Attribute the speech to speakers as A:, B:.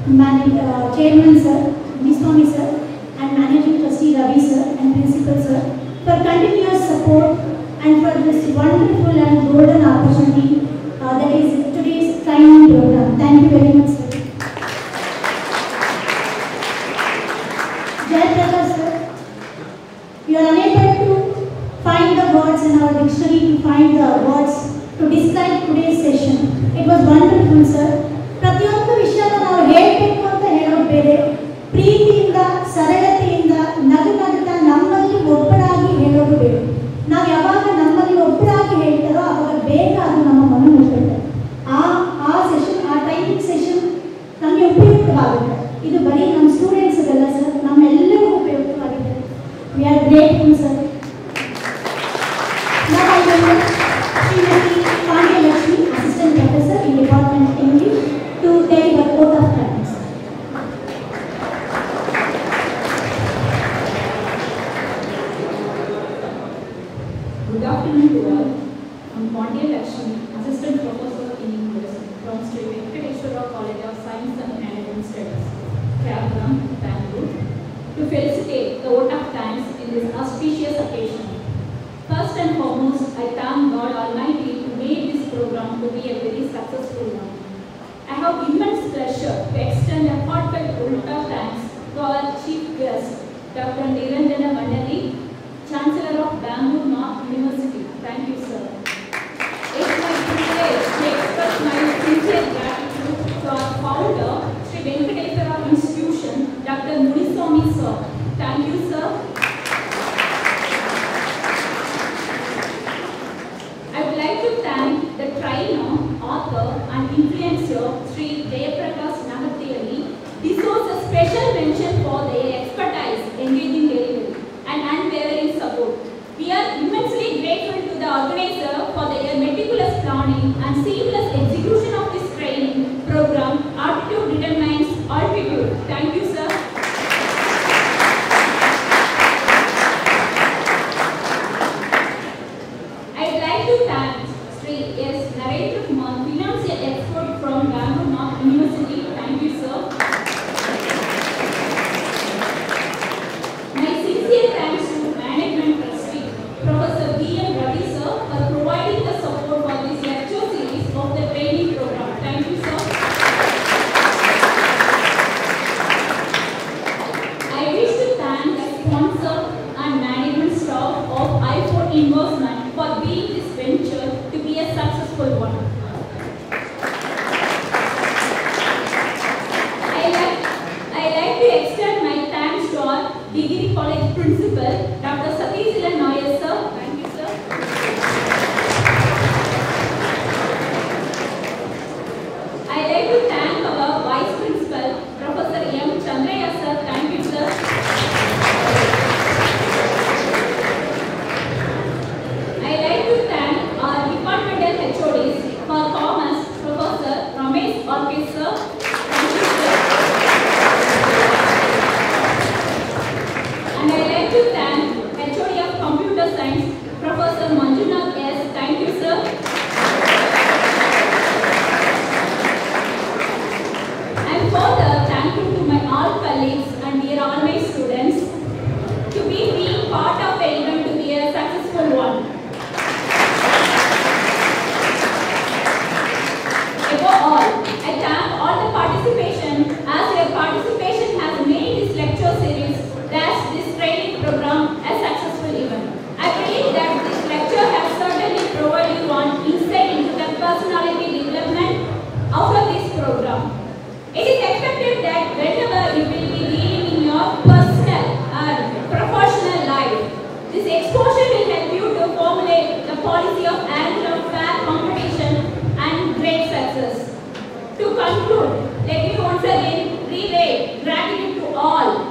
A: Chairman Sir, Swami Sir, and Managing Trustee Ravi Sir, and Principal Sir, for continuous support and for this wonderful and golden opportunity that is today's training program. Thank you very much, sir. Jai Prakash sir, you are unable to find the words in our dictionary to find the words to describe today's session. It was wonderful, sir. ಪ್ರತಿಯೊಂದು ವಿಷಯನ ನಾವು ಹೇಳಬೇಕು ಅಂತ ಹೇಳೋದು ಬೇರೆ, ಪ್ರೀತಿಯಿಂದ ಸರಳತೆಯಿಂದ ನಗು ನಗುತ್ತಾ ನಮ್ಮಲ್ಲಿ ಒಬ್ಬರಾಗಿ ಹೇಳೋದು ಬೇರೆ. ನಾವು ಯಾವಾಗ ನಮ್ಮಲ್ಲಿ ಒಬ್ಬರಾಗಿ ಹೇಳ್ತಾರೋ ಆವಾಗ ಬೇಗ ಅದು ನಮ್ಮ ಮನ ಮುಟ್ಟುತ್ತೆ. ಆ ಸೆಷನ್, ಆ ಟ್ರೈನಿಂಗ್ ಸೆಷನ್ ನಮಗೆ ಉಪಯುಕ್ತವಾಗುತ್ತೆ. ಇದು ಬರೀ ನಮ್ಮ ಸ್ಟೂಡೆಂಟ್ಸ್ಗಲ್ಲ ಸರ್, ನಮ್ಮೆಲ್ಲರಿಗೂ ಉಪಯುಕ್ತವಾಗಿದೆ. We are grateful sir. Shrimati Pandyalakshmi, assistant professor in department English, to take the oath of thanks.
B: Good afternoon to all. I'm Paundyalakshmi, Assistant Professor in English from Sri Venkateswara College of Science and Management Studies, Kerala, Bangalore, to felicitate the vote of thanks in this auspicious occasion. First and foremost, I thank God Almighty to make this program to be a very successful one. I have immense pleasure to extend a heartfelt vote of thanks to our chief guest, Dr. Niranjana Mandali, Chancellor of Bangalore North University. Thank you, sir. It's my privilege to express my sincere gratitude to our founder, Sri Venkateswara Institution, Dr. Muniswamy, sir. Thank you, sir. I would like to thank the trainer, author and influencer Sri Jayaprakash Nagathialli. Deserves a special mention for their expertise, engaging delivery and unwavering support. We are immensely grateful to the organizer for their meticulous planning and seamless execution of this training program. Aptitude determines altitude. Thank you, sir. I would like to thank Sri S. Narendra Kumar, financial expert from Bangalore North University. Thank you, sir. My sincere thanks to Management Trustee, Professor B. M. Ravi, sir, for providing the support for this lecture series of the training program. Thank you, sir. I wish to thank the sponsor and management staff of I4 Investment for being this venture to be a successful one. I like to extend my thanks to our Degree College Principal, Dr. Sathish Nair, sir. Thank you, sir. I like to thank our Vice Principal, Professor M. Chandraya, sir. Thank you, sir. I like to thank our departmental HODs for Commerce, Professor Ramesh Orkis, sir. Thank you, sir. And I like to thank HOD of Computer Science, Professor Manjunath S. Thank you, sir. I am further thankful to my all colleagues and dear all my students to be being part of the event to be a successful one. Above all, I thank all the participation as your participation has made this lecture series, thus this training program, a successful event. I believe that this lecture has certainly provided you one insight into the personality development out of this program. It is expected that whenever you will be dealing in your personal and professional life, this exposure will help you to formulate the policy of angle of fair competition and great success. To conclude, let me once again reiterate gratitude to all